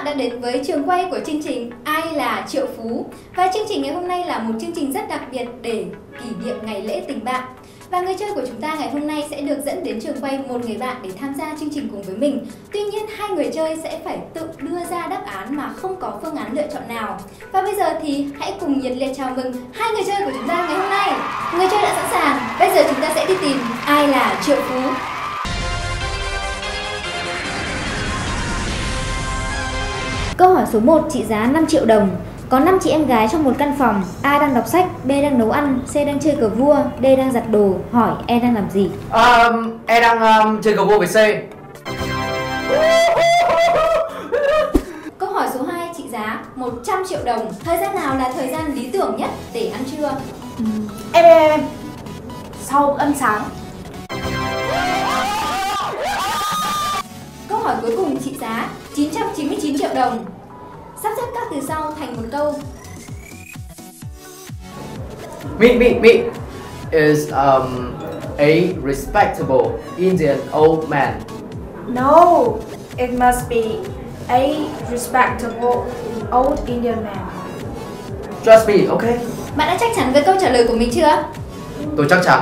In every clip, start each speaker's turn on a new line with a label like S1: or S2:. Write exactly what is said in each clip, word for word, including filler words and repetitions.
S1: đã đến với trường quay của chương trình Ai là Triệu Phú. Và chương trình ngày hôm nay là một chương trình rất đặc biệt để kỷ niệm ngày lễ tình bạn. Và người chơi của chúng ta ngày hôm nay sẽ được dẫn đến trường quay một người bạn để tham gia chương trình cùng với mình. Tuy nhiên hai người chơi sẽ phải tự đưa ra đáp án mà không có phương án lựa chọn nào. Và bây giờ thì hãy cùng nhiệt liệt chào mừng hai người chơi của chúng ta ngày hôm nay. Người chơi đã sẵn sàng, bây giờ chúng ta sẽ đi tìm ai là Triệu Phú. Câu hỏi số một trị giá năm triệu đồng. Có năm chị em gái trong một căn phòng. A đang đọc sách, B đang nấu ăn, C đang chơi cờ vua, D đang giặt đồ. Hỏi E đang làm gì?
S2: Um, E đang um, chơi cờ vua với C.
S1: Câu hỏi số hai trị giá một trăm triệu đồng. Thời gian nào là thời gian lý tưởng nhất để ăn trưa?
S3: Uhm. Em em em sau ăn sáng.
S1: Câu hỏi cuối cùng trị giá chín trăm chín mươi chín triệu đồng. Sắp xếp các từ sau thành một câu.
S2: Me, me, me is um, a respectable Indian old man.
S3: No, it must be a respectable old Indian man.
S2: Trust me, okay?
S1: Bạn đã chắc chắn với câu trả lời của mình chưa?
S2: Tôi chắc chắn.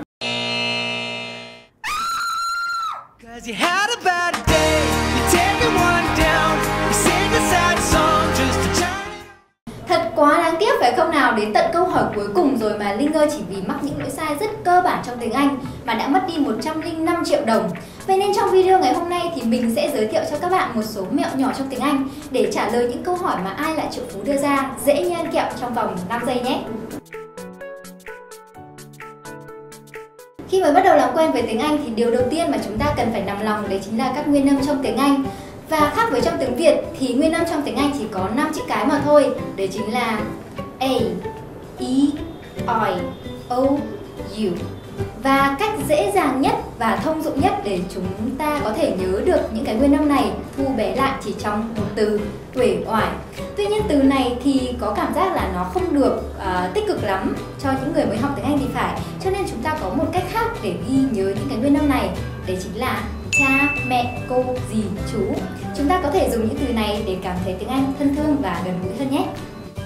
S1: Thật quá đáng tiếc phải không nào, đến tận câu hỏi cuối cùng rồi mà Linh Ngơ chỉ vì mắc những lỗi sai rất cơ bản trong tiếng Anh mà đã mất đi một trăm lẻ năm triệu đồng. Vậy nên trong video ngày hôm nay thì mình sẽ giới thiệu cho các bạn một số mẹo nhỏ trong tiếng Anh để trả lời những câu hỏi mà Ai là Triệu Phú đưa ra dễ như ăn kẹo trong vòng năm giây nhé. Khi mới bắt đầu làm quen với tiếng Anh thì điều đầu tiên mà chúng ta cần phải nằm lòng đấy chính là các nguyên âm trong tiếng Anh. Và khác với trong tiếng Việt thì nguyên âm trong tiếng Anh chỉ có năm chữ cái mà thôi. Đấy chính là A, E, I, O, U. Và cách dễ dàng nhất và thông dụng nhất để chúng ta có thể nhớ được những cái nguyên âm này thu bé lại chỉ trong một từ uể oải. Tuy nhiên từ này thì có cảm giác là nó không được uh, tích cực lắm cho những người mới học tiếng Anh thì phải. Cho nên chúng ta có một cách khác để ghi nhớ những cái nguyên âm này. Đấy chính là cha, mẹ, cô, dì, chú. Chúng ta có thể dùng những từ này để cảm thấy tiếng Anh thân thương và gần gũi hơn nhé.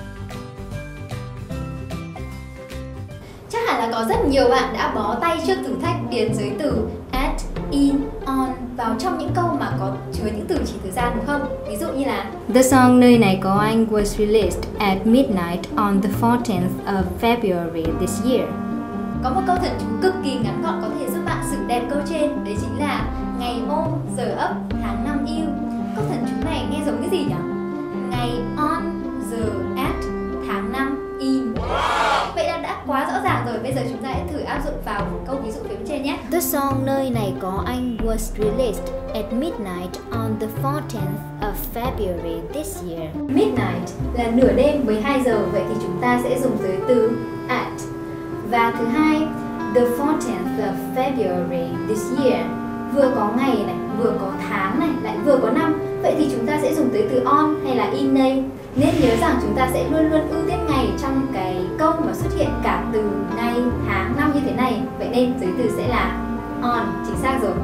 S1: Chắc hẳn là có rất nhiều bạn đã bó tay trước thử thách điền giới từ at, in, on vào trong những câu mà có chứa những từ chỉ thời gian đúng không? Ví dụ như là The song Nơi này có anh was released at midnight on the fourteenth of February this year. Có một câu thần chú cực kỳ ngắn gọn có thể giúp bạn xử đẹp câu trên, đấy chính là ngày ôm, giờ ấp, tháng năm yêu. Câu thần chú này nghe giống cái gì nhỉ? Ngày on, giờ at, tháng năm in. Vậy là đã quá rõ ràng rồi, bây giờ chúng ta hãy thử áp dụng vào một câu ví dụ phía bên trên nhé.
S4: The song Nơi này có anh was released at midnight on the fourteenth of February this year.
S1: Midnight là nửa đêm với hai giờ, vậy thì chúng ta sẽ dùng giới từ at. Và thứ hai, the fourteenth of February this year, vừa có ngày này, vừa có tháng này, lại vừa có năm. Vậy thì chúng ta sẽ dùng tới từ on hay là in đây. Nên nhớ rằng chúng ta sẽ luôn luôn ưu tiên ngày trong cái câu mà xuất hiện cả từ ngày, tháng, năm như thế này. Vậy nên giới từ sẽ là on, chính xác rồi.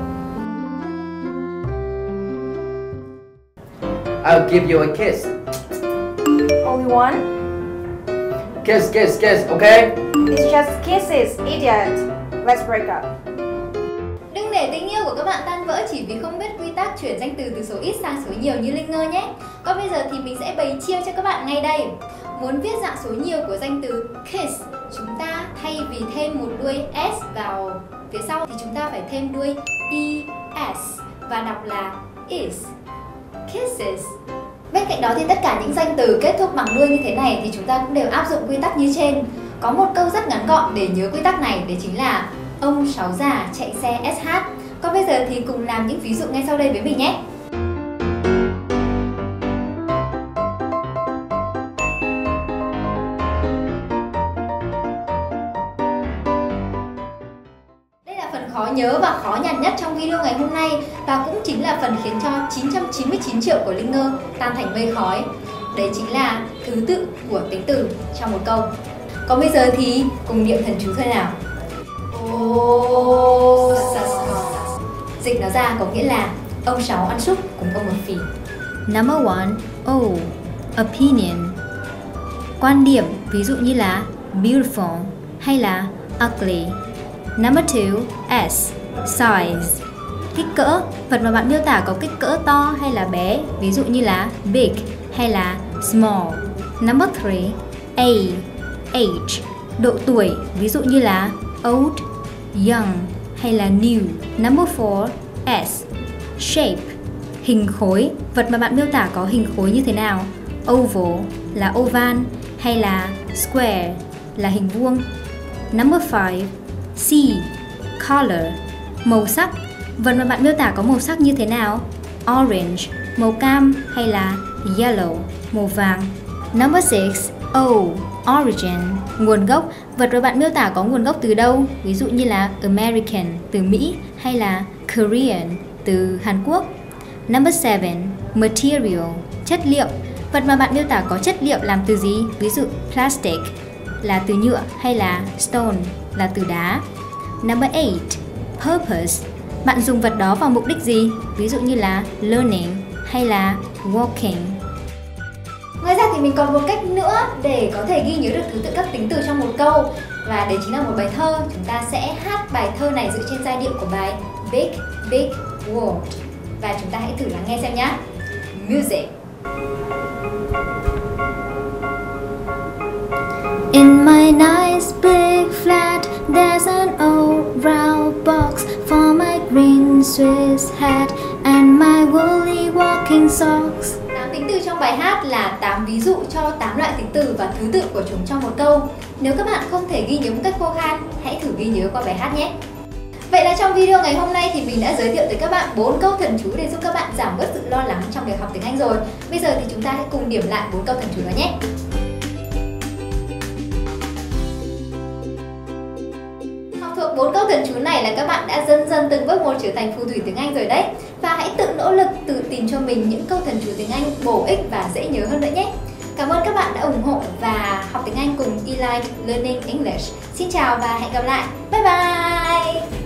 S2: I'll give you a kiss.
S3: Only one?
S2: Kiss, kiss, kiss, okay?
S3: It's just kisses, idiot. Let's break up.
S1: Đừng để tình yêu của các bạn tan vỡ chỉ vì không biết quy tắc chuyển danh từ từ số ít sang số nhiều như Linh Ngơ nhé. Còn bây giờ thì mình sẽ bày chiêu cho các bạn ngay đây. Muốn viết dạng số nhiều của danh từ kiss, chúng ta thay vì thêm một đuôi s vào phía sau thì chúng ta phải thêm đuôi es và đọc là is. Kisses. Bên cạnh đó thì tất cả những danh từ kết thúc bằng đuôi như thế này thì chúng ta cũng đều áp dụng quy tắc như trên. Có một câu rất ngắn gọn để nhớ quy tắc này, đấy chính là ông Sáu già chạy xe ét hát. Còn bây giờ thì cùng làm những ví dụ ngay sau đây với mình nhé. Đây là phần khó nhớ và khó nhằn nhất trong video ngày hôm nay và cũng chính là phần khiến cho chín trăm chín mươi chín triệu của Linh Ngơ tan thành mây khói. Đấy chính là thứ tự của tính từ trong một câu. Còn bây giờ thì cùng niệm thần chú thôi nào. Dịch nó ra có nghĩa là ông Sáu ăn súp cùng ông Mập Phì.
S4: Number one, O. Opinion. Quan điểm, ví dụ như là beautiful hay là ugly. Number two, S. Size. Kích cỡ, vật mà bạn miêu tả có kích cỡ to hay là bé, ví dụ như là big hay là small. Number three, A. Age. Độ tuổi, ví dụ như là old, young hay là new. Number four, S. Shape. Hình khối, vật mà bạn miêu tả có hình khối như thế nào, oval là oval hay là square là hình vuông. Number five, C. Color. Màu sắc, vật mà bạn miêu tả có màu sắc như thế nào, orange màu cam hay là yellow màu vàng. Number six, O. Origin. Nguồn gốc, vật mà bạn miêu tả có nguồn gốc từ đâu, ví dụ như là American từ Mỹ hay là Korean từ Hàn Quốc. Number seven, Material. Chất liệu, vật mà bạn miêu tả có chất liệu làm từ gì, ví dụ plastic là từ nhựa hay là stone là từ đá. Number eight, Purpose. Bạn dùng vật đó vào mục đích gì, ví dụ như là learning hay là walking.
S1: Ngoài ra thì mình còn một cách nữa để có thể ghi nhớ được thứ tự các tính từ trong một câu, và đấy chính là một bài thơ. Chúng ta sẽ hát bài thơ này dựa trên giai điệu của bài Big Big World, và chúng ta hãy thử lắng nghe xem nhé. Music.
S4: In my nice big flat, there's an old round box for my green Swiss hat and my woolly walking socks.
S1: tám tính từ trong bài hát là tám ví dụ cho tám loại tính từ và thứ tự của chúng trong một câu. Nếu các bạn không thể ghi nhớ một cách khô khan, hãy thử ghi nhớ qua bài hát nhé. Vậy là trong video ngày hôm nay thì mình đã giới thiệu tới các bạn bốn câu thần chú để giúp các bạn giảm bớt sự lo lắng trong việc học tiếng Anh rồi. Bây giờ thì chúng ta hãy cùng điểm lại bốn câu thần chú đó nhé. Học thuộc bốn câu thần chú này là các bạn đã dần dần từng bước một trở thành phù thủy tiếng Anh rồi đấy. Và hãy tự nỗ lực tự tìm cho mình những câu thần chú tiếng Anh bổ ích và dễ nhớ hơn nữa nhé. Cảm ơn các bạn đã ủng hộ và học tiếng Anh cùng Elite Learning English. Xin chào và hẹn gặp lại. Bye bye!